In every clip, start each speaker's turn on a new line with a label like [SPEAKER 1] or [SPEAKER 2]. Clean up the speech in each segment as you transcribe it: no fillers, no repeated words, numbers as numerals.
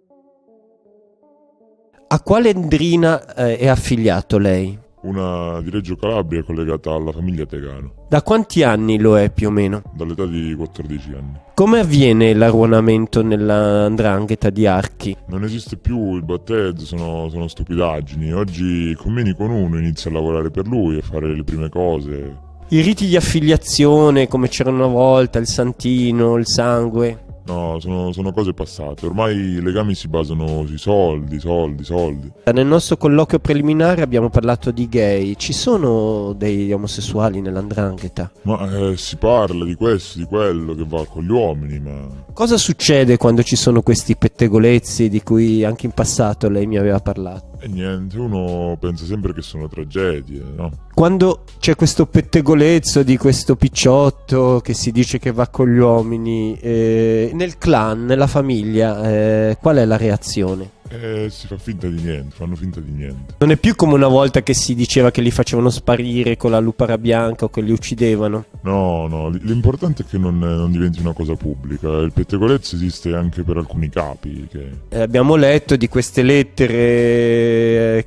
[SPEAKER 1] A quale 'ndrina è affiliato lei?
[SPEAKER 2] Una di Reggio Calabria collegata alla famiglia Tegano,
[SPEAKER 1] Da quanti anni lo è più o meno?
[SPEAKER 2] dall'età di 14 anni.
[SPEAKER 1] Come avviene l'arruolamento nella 'ndrangheta di Archi?
[SPEAKER 2] Non esiste più il battezzo, sono stupidaggini. Oggi combini con uno, inizi a lavorare per lui, a fare le prime cose.
[SPEAKER 1] I riti di affiliazione, come c'erano una volta, il santino, il sangue.
[SPEAKER 2] No, sono cose passate. Ormai i legami si basano sui soldi, soldi, soldi.
[SPEAKER 1] Nel nostro colloquio preliminare abbiamo parlato di gay. Ci sono dei omosessuali nella 'ndrangheta?
[SPEAKER 2] Ma si parla di questo, di quello, che va con gli uomini, ma...
[SPEAKER 1] Cosa succede quando ci sono questi pettegolezzi di cui anche in passato lei mi aveva parlato?
[SPEAKER 2] E niente, uno pensa sempre che sono tragedie, no?
[SPEAKER 1] Quando c'è questo pettegolezzo di questo picciotto che si dice che va con gli uomini, nel clan, nella famiglia, qual è la reazione?
[SPEAKER 2] Si fa finta di niente, fanno finta di niente.
[SPEAKER 1] Non è più come una volta che si diceva che li facevano sparire con la lupara bianca o che li uccidevano.
[SPEAKER 2] No, l'importante è che non diventi una cosa pubblica. Il pettegolezzo esiste anche per alcuni capi.
[SPEAKER 1] Abbiamo letto di queste lettere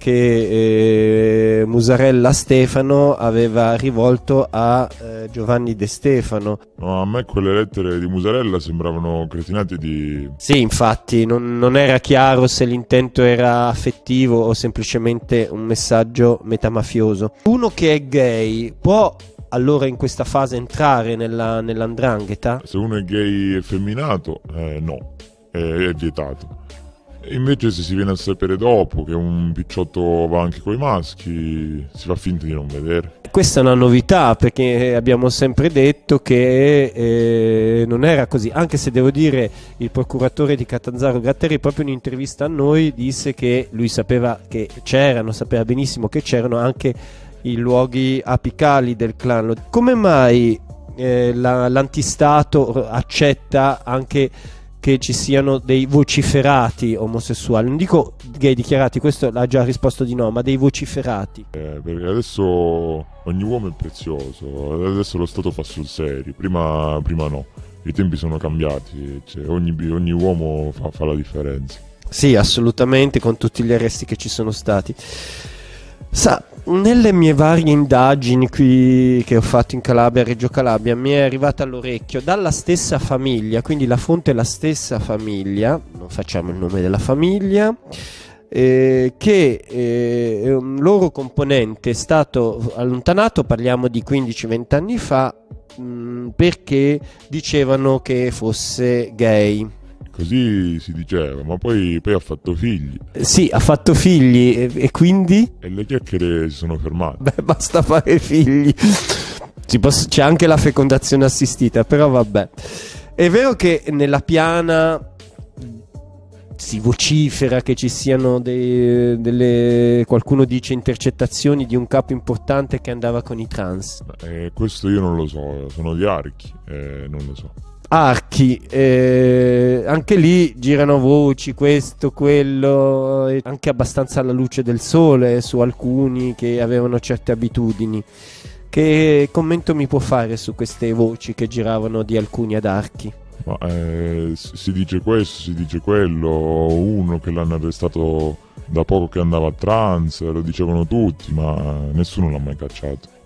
[SPEAKER 1] che Musarella Stefano aveva rivolto a Giovanni De Stefano.
[SPEAKER 2] No, a me quelle lettere di Musarella sembravano cretinate di...
[SPEAKER 1] Sì, infatti, non era chiaro se l'intento era affettivo o semplicemente un messaggio metamafioso. Uno che è gay può allora in questa fase entrare nella 'ndrangheta?
[SPEAKER 2] Se uno è gay effeminato, no, è vietato. E invece se si viene a sapere dopo che un picciotto va anche coi maschi, si fa finta di non vedere.
[SPEAKER 1] Questa è una novità, perché abbiamo sempre detto che non era così, anche se devo dire il procuratore di Catanzaro Gratteri proprio in un'intervista a noi disse che lui sapeva che c'erano, sapeva benissimo che c'erano anche i luoghi apicali del clan. Come mai l'antistato accetta anche che ci siano dei vociferati omosessuali? Non dico gay dichiarati, questo l'ha già risposto di no, ma dei vociferati.
[SPEAKER 2] Perché adesso ogni uomo è prezioso, adesso lo Stato fa sul serio, prima no, i tempi sono cambiati, cioè ogni uomo fa la differenza.
[SPEAKER 1] Sì, assolutamente, con tutti gli arresti che ci sono stati. Sa, nelle mie varie indagini qui che ho fatto in Calabria, Reggio Calabria, mi è arrivata all'orecchio dalla stessa famiglia, quindi la fonte è la stessa famiglia, non facciamo il nome della famiglia, che un loro componente è stato allontanato, parliamo di 15-20 anni fa, perché dicevano che fosse gay.
[SPEAKER 2] Così si diceva, ma poi ha fatto figli.
[SPEAKER 1] Sì, ha fatto figli e quindi?
[SPEAKER 2] E le chiacchiere si sono fermate.
[SPEAKER 1] Beh, basta fare figli. C'è anche la fecondazione assistita, però vabbè. È vero che nella piana si vocifera che ci siano qualcuno dice intercettazioni di un capo importante che andava con i trans.
[SPEAKER 2] Questo io non lo so, sono di Archi, non lo so.
[SPEAKER 1] Archi, anche lì girano voci, questo, quello, anche abbastanza alla luce del sole su alcuni che avevano certe abitudini. Che commento mi può fare su queste voci che giravano di alcuni ad Archi?
[SPEAKER 2] Ma si dice questo, si dice quello, uno che l'hanno arrestato da poco che andava a trans, lo dicevano tutti, ma nessuno l'ha mai cacciato.